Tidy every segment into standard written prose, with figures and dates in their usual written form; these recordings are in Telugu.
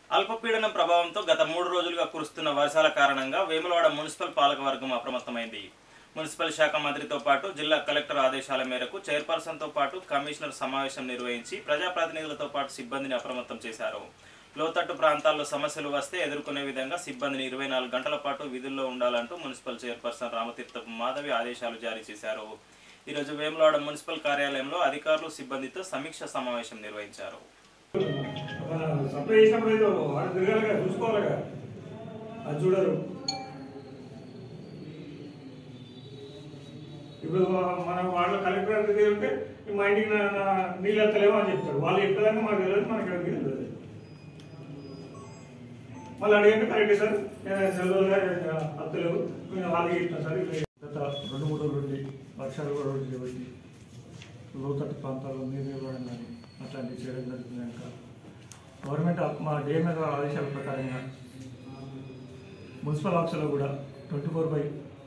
అల్పపీడనం ప్రభావంతో గత 3 రోజులుగా కురుస్తున్న వర్షాల కారణంగా వేములవాడ మున్సిపల్ పాలకవర్గం అప్రమత్తమైంది. మున్సిపల్ శాఖ మంత్రితో పాటు జిల్లా కలెక్టర్ ఆదేశాల మేరకు చైర్పర్సన్తో పాటు కమిషనర్ సమావేశం నిర్వహించి ప్రజాప్రతినిధులతో పాటు సిబ్బందిని అప్రమత్తం చేశారు. లోతట్టు ప్రాంతాల్లో సమస్యలు వస్తే ఎదుర్కొనే విధంగా సిబ్బందిని 24 గంటల పాటు విధుల్లో ఉండాలంటూ మున్సిపల్ చైర్పర్సన్ రామతీర్థపు మాధవి ఆదేశాలు జారీ చేశారు. ఈరోజు వేములవాడ మున్సిపల్ కార్యాలయంలో అధికారులు సిబ్బందితో సమీక్ష సమావేశం నిర్వహించారు. సప్లై చేసినప్పుడు ఏదో వాళ్ళు తిరగాలిగా, చూసుకోవాలిగా, అది చూడరు. ఇప్పుడు మనం వాళ్ళ కలెక్టర్ దగ్గర ఉంటే మా ఇంటికి నీళ్ళు ఎత్తలేమో అని చెప్తారు. వాళ్ళు చెప్పేదాకా మాకు తెలియదు, మనకి తెలియదు. మళ్ళీ అడిగంటే కరెక్టే సార్, నెలలుగా అత్తలేవు, నేను వాళ్ళకి చెప్తాను సార్. గత 2-3 రోజుల నుండి వర్షాలు కూడా రోజు కాబట్టి లోతట్టు ప్రాంతాల్లో నీరు నిలవడం కానీ అట్లాంటివి చేయడం జరుగుతుంది. ఇంకా గవర్నమెంట్ మా డిఎంఏ ఆదేశాల ప్రకారంగా మున్సిపల్ ఆఫీసులో కూడా 24/7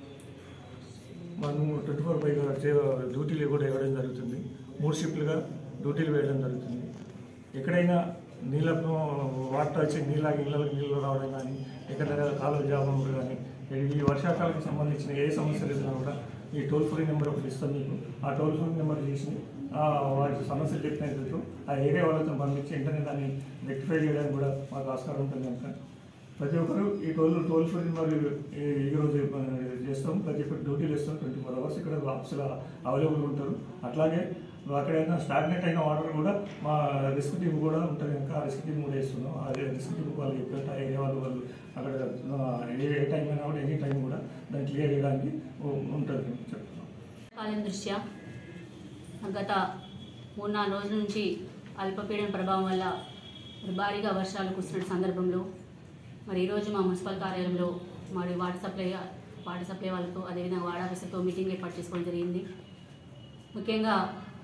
డ్యూటీలు కూడా ఇవ్వడం జరుగుతుంది. 3 షిఫ్ట్లుగా డ్యూటీలు వేయడం జరుగుతుంది. ఎక్కడైనా నీళ్ళను వాటర్ వచ్చి ఇళ్ళకి నీళ్ళు రావడం కానీ, ఎక్కడైనా కాలువ జాబులు కానీ, ఈ వర్షాకాలానికి సంబంధించిన ఏ సమస్యలు ఏదైనా కూడా ఈ టోల్ ఫ్రీ నెంబర్ ఒకటి ఇస్తాం మీకు. ఆ టోల్ ఫ్రీ నెంబర్ చేసి వాటి సమస్యలు చెప్పినట్టు ఆ ఏరియా వాళ్ళతో పంపించి వెంటనే దాన్ని రెక్టిఫై చేయడానికి కూడా మాకు ఆస్కారం ఉంటుంది. కనుక ప్రతి ఒక్కరు ఈ టోల్ ఫ్రీ నెంబర్ ఈరోజు చేస్తాం. ప్రతి ఒక్కరు డ్యూటీలు ఇస్తాం. 24 hours ఇక్కడ ఆఫీసులో అవైలబుల్ ఉంటారు. అట్లాగే అక్కడైనా స్టాగ్నెట్ అయిన వాటర్ కూడా మా రిస్క్ టీమ్ కూడా ఉంటుంది. కనుక ఆ రిస్క్ టీమ్ కూడా ఇస్తున్నాం. అదే రిస్క్ టీమ్ వాళ్ళు చెప్పినట్టు ఆ ఏరియా వాళ్ళు అక్కడ ఏ టైం అయినా కూడా ఎనీ టైం కూడా దాన్ని క్లియర్ చేయడానికి ఉంటుంది చెప్తున్నాం. కాలం దృష్ట్యా గత 3-4 రోజుల నుంచి అల్పపీడన ప్రభావం వల్ల భారీగా వర్షాలు కురిసిన సందర్భంలో ఈరోజు మా మున్సిపల్ కార్యాలయంలో మరి వాటర్ సప్లై వాళ్ళతో అదేవిధంగా వార్డ్ ఆఫీసర్తో మీటింగ్ ఏర్పాటు చేసుకోవడం జరిగింది. ముఖ్యంగా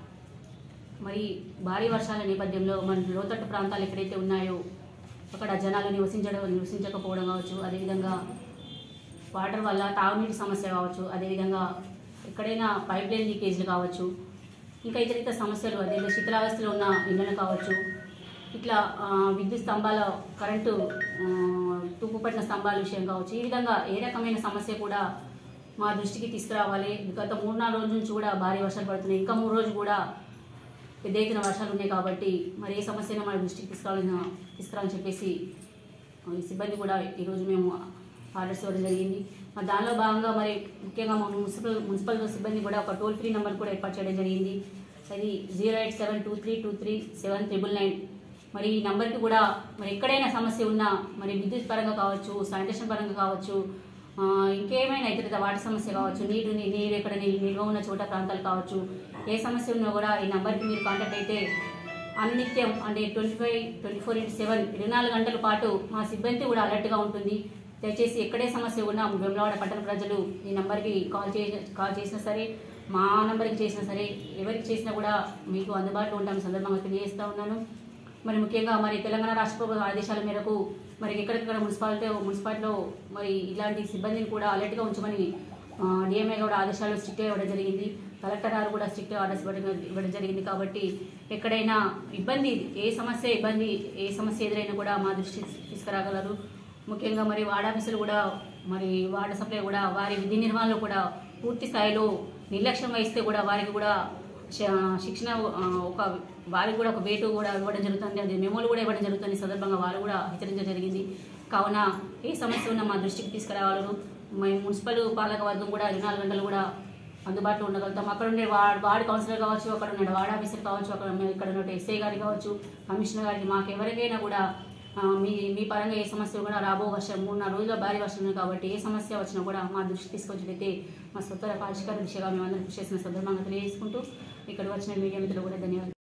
భారీ వర్షాల నేపథ్యంలో మన లోతట్టు ప్రాంతాలు ఎక్కడైతే ఉన్నాయో అక్కడ జనాలు నివసించకపోవడం కావచ్చు, అదేవిధంగా వాటర్ వల్ల తాగునీటి సమస్య కావచ్చు, అదేవిధంగా ఎక్కడైనా పైప్ లైన్ లీకేజీలు కావచ్చు, ఇంకా ఇతర సమస్యలు, అదేవిధంగా శిథిలావస్థలో ఉన్న ఇళ్లను కావచ్చు, ఇట్లా విద్యుత్ స్తంభాల కరెంటు తుప్పుపట్టిన స్తంభాల విషయం కావచ్చు, ఈ విధంగా ఏ రకమైన సమస్య కూడా మా దృష్టికి తీసుకురావాలి. గత 3-4 రోజుల నుంచి కూడా భారీ వర్షాలు పడుతున్నాయి. ఇంకా 3 రోజులు కూడా పెద్ద ఎత్తున వర్షాలు ఉన్నాయి. కాబట్టి ఏ సమస్యను మన దృష్టికి తీసుకురావాలని చెప్పేసి ఈ సిబ్బంది కూడా ఈరోజు మేము ఆర్డర్స్ ఇవ్వడం జరిగింది. దానిలో భాగంగా ముఖ్యంగా మా మున్సిపల్ సిబ్బంది కూడా ఒక టోల్ ఫ్రీ నెంబర్ కూడా ఏర్పాటు చేయడం జరిగింది. అది 08723237999. ఈ నెంబర్కి కూడా ఎక్కడైనా సమస్య ఉన్నా విద్యుత్ పరంగా కావచ్చు, శానిటేషన్ పరంగా కావచ్చు, ఇంకేమైనా ఇతర వాటర్ సమస్య కావచ్చు, నీరు ఎక్కడ నిల్వ ఉన్న చోట ప్రాంతాలు కావచ్చు, ఏ సమస్య ఉన్నా కూడా ఈ నెంబర్కి మీరు కాంటాక్ట్ అయితే అన్నిత్యం అంటే 24/7 24 గంటల పాటు మా సిబ్బంది కూడా అలర్ట్గా ఉంటుంది. దయచేసి ఎక్కడే సమస్య ఉన్నా వేములవాడ పట్టణ ప్రజలు ఈ నెంబర్కి కాల్ చేసినా సరే, మా నెంబర్కి చేసినా సరే, ఎవరికి చేసినా కూడా మీకు అందుబాటులో ఉంటామని సందర్భంగా తెలియజేస్తూ ఉన్నాను. ముఖ్యంగా తెలంగాణ రాష్ట్ర ప్రభుత్వ ఆదేశాల మేరకు ఎక్కడెక్కడ మున్సిపాలిటీలో ఇలాంటి సిబ్బందిని కూడా అలర్ట్గా ఉంచమని డిఎంఏ కూడా ఆదేశాలు స్ట్రిక్ట్గా ఇవ్వడం జరిగింది. కలెక్టర్ గారు కూడా స్ట్రిక్ట్ ఆర్డర్స్ ఇవ్వడం జరిగింది. కాబట్టి ఎక్కడైనా ఏ సమస్య ఎదురైనా కూడా మా దృష్టి తీసుకురాగలరు. ముఖ్యంగా వార్డ్ ఆఫీసులు కూడా వార్డు సప్లై కూడా వారి విధి నిర్వహణలో కూడా పూర్తి స్థాయిలో నిర్లక్ష్యం వహిస్తే కూడా వారికి కూడా శిక్షణ వారికి కూడా ఒక వేటు కూడా ఇవ్వడం జరుగుతుంది. అది మెమోలు కూడా ఇవ్వడం జరుగుతుంది. సందర్భంగా వారు కూడా హెచ్చరించడం జరిగింది. కావున ఏ సమస్య ఉన్నా మా దృష్టికి తీసుకురావాలను. మున్సిపల్ పాలక వర్గం కూడా 24 గంటలు కూడా అందుబాటులో ఉండగలుగుతాం. అక్కడ ఉండే వార్డ్ కౌన్సిలర్ కావచ్చు, అక్కడ ఉండే వార్డ్ ఆఫీసర్ కావచ్చు, ఇక్కడ ఉండే ఎస్ఐ గారికి కావచ్చు, కమిషనర్ గారికి, మాకు ఎవరికైనా కూడా మీ పరంగా ఏ సమస్య కూడా రాబో 3-4 రోజుల భారీ వర్షం ఉంది. కాబట్టి ఏ సమస్య వచ్చినా కూడా మా దృష్టి తీసుకొచ్చినట్లయితే మా స్వతర పరిష్కార దిశగా మేమందరం కృషి చేసిన సందర్భంగా తెలియజేసుకుంటూ ఇక్కడ వచ్చిన మీడియా మిత్రులు కూడా ధన్యవాదాలు.